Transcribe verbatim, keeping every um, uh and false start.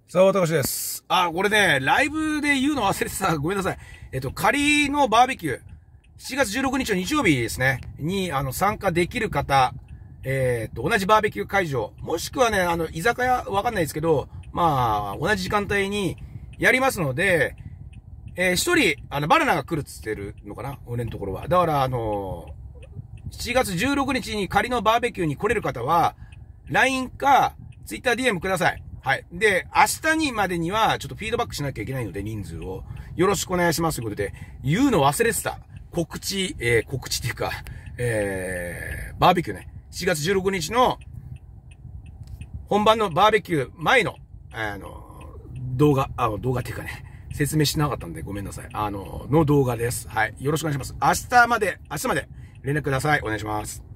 さあ、私です。あ、これね、ライブで言うの忘れてた。ごめんなさい。えっと、仮のバーベキュー、しちがつじゅうろくにちの日曜日ですね、に、あの、参加できる方、えー、っと、同じバーベキュー会場、もしくはね、あの、居酒屋、わかんないですけど、まあ、同じ時間帯にやりますので、えー、一人、あの、バナナが来るっつってるのかな俺のところは。だから、あのー、しちがつじゅうろくにちに仮のバーベキューに来れる方は、ライン か ツイッターディーエム ください。はい。で、明日にまでには、ちょっとフィードバックしなきゃいけないので、人数を。よろしくお願いしますということで、言うの忘れてた。告知、えー、告知っていうか、えー、バーベキューね。しちがつじゅうろくにちの、本番のバーベキュー前の、あの、動画、あの、動画っていうかね、説明しなかったんでごめんなさい。あの、の動画です。はい。よろしくお願いします。明日まで、明日まで連絡ください。お願いします。